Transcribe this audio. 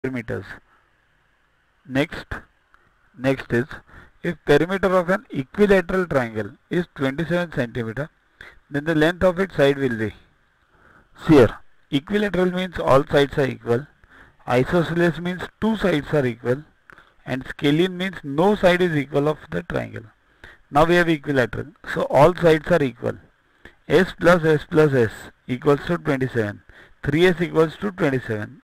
meters. Next is, if perimeter of an equilateral triangle is 27 centimeter, then the length of its side will be. See here, equilateral means all sides are equal, isosceles means two sides are equal, and scalene means no side is equal of the triangle. Now we have equilateral, so all sides are equal. S plus S plus S equals to 27. 3S equals to 27.